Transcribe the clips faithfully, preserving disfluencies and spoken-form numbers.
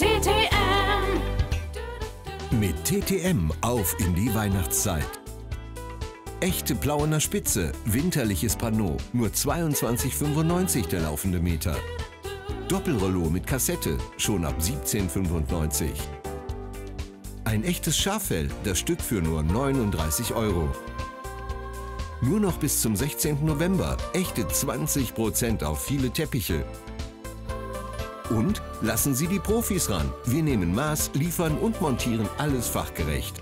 T T M. Mit T T M auf in die Weihnachtszeit. Echte Plauener Spitze, winterliches Panneau, nur zweiundzwanzig fünfundneunzig der laufende Meter. Doppelrollo mit Kassette, schon ab siebzehn fünfundneunzig. Ein echtes Schaffell, das Stück für nur neununddreißig Euro. Nur noch bis zum sechzehnten November, echte zwanzig Prozent auf viele Teppiche. Und lassen Sie die Profis ran. Wir nehmen Maß, liefern und montieren alles fachgerecht.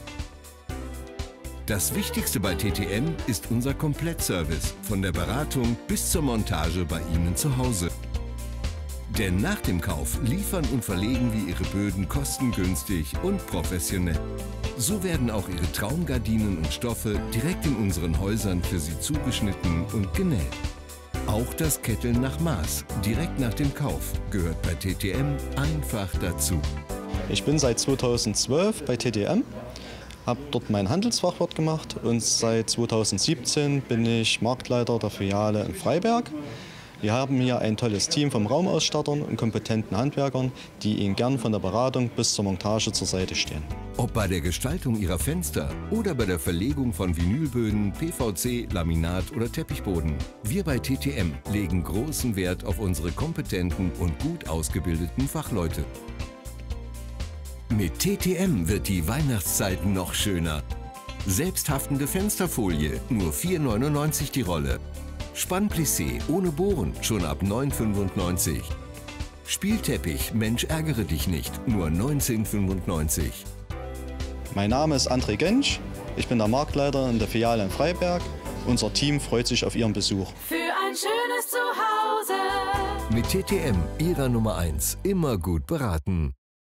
Das Wichtigste bei T T M ist unser Komplettservice, von der Beratung bis zur Montage bei Ihnen zu Hause. Denn nach dem Kauf liefern und verlegen wir Ihre Böden kostengünstig und professionell. So werden auch Ihre Traumgardinen und Stoffe direkt in unseren Häusern für Sie zugeschnitten und genäht. Auch das Ketteln nach Maß, direkt nach dem Kauf, gehört bei T T M einfach dazu. Ich bin seit zweitausendzwölf bei T T M, habe dort mein Handelsfachwirt gemacht und seit zweitausendsiebzehn bin ich Marktleiter der Filiale in Freiberg. Wir haben hier ein tolles Team von Raumausstattern und kompetenten Handwerkern, die Ihnen gern von der Beratung bis zur Montage zur Seite stehen. Ob bei der Gestaltung Ihrer Fenster oder bei der Verlegung von Vinylböden, P V C, Laminat oder Teppichboden. Wir bei T T M legen großen Wert auf unsere kompetenten und gut ausgebildeten Fachleute. Mit T T M wird die Weihnachtszeit noch schöner. Selbsthaftende Fensterfolie, nur vier neunundneunzig die Rolle. Spannplissé ohne Bohren, schon ab neun fünfundneunzig. Spielteppich, Mensch ärgere dich nicht, nur neunzehn fünfundneunzig. Mein Name ist André Gensch, ich bin der Marktleiter in der Filiale in Freiberg. Unser Team freut sich auf Ihren Besuch. Für ein schönes Zuhause. Mit T T M, Ihrer Nummer eins, immer gut beraten.